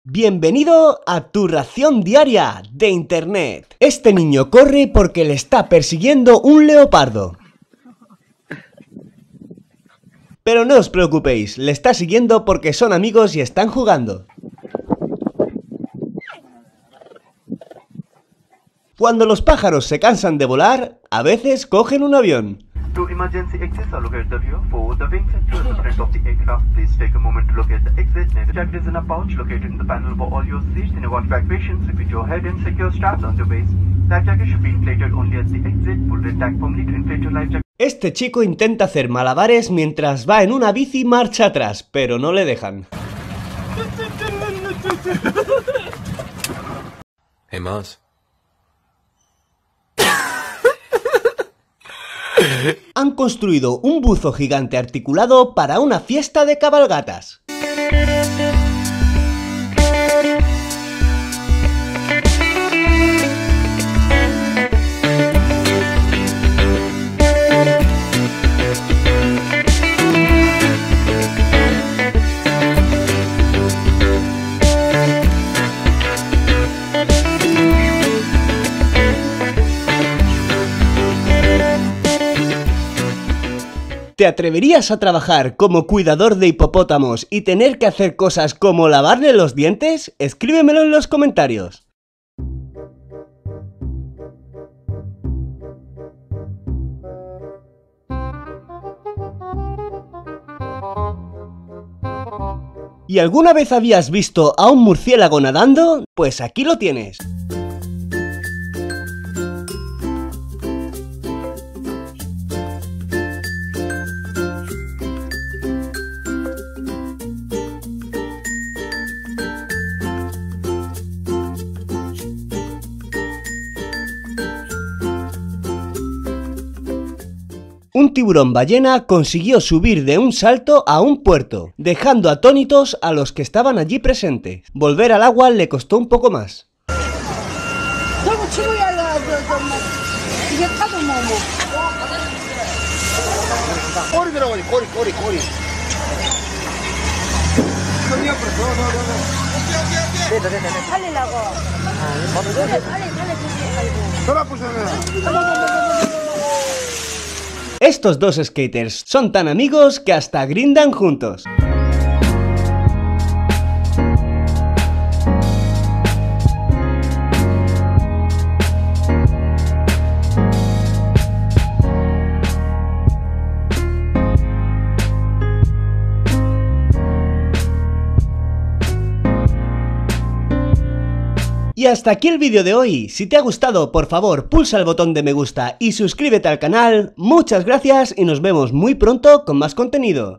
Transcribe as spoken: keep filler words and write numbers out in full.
Bienvenido a tu ración diaria de internet. Este niño corre porque le está persiguiendo un leopardo. Pero no os preocupéis, le está siguiendo porque son amigos y están jugando. Cuando los pájaros se cansan de volar, a veces cogen un avión. To emergency exits are located here. For the wings and towards the front of the aircraft, please take a moment to locate the exit. Jacket is in a pouch located in the panel for all your seats. In event evacuation, repeat your head and secure straps on your waist. Life jacket should be inflated only at the exit. Pull the tag firmly to inflate your life jacket. Este chico intenta hacer malabares mientras va en una bici marcha atrás, pero no le dejan. Hey, Mars. Han construido un buzo gigante articulado para una fiesta de cabalgatas. ¿Te atreverías a trabajar como cuidador de hipopótamos y tener que hacer cosas como lavarle los dientes? Escríbemelo en los comentarios. ¿Y alguna vez habías visto a un murciélago nadando? Pues aquí lo tienes. Un tiburón ballena consiguió subir de un salto a un puerto, dejando atónitos a los que estaban allí presentes. Volver al agua le costó un poco más. Estos dos skaters son tan amigos que hasta grindan juntos. Y hasta aquí el vídeo de hoy. Si te ha gustado, por favor, pulsa el botón de me gusta y suscríbete al canal. Muchas gracias y nos vemos muy pronto con más contenido.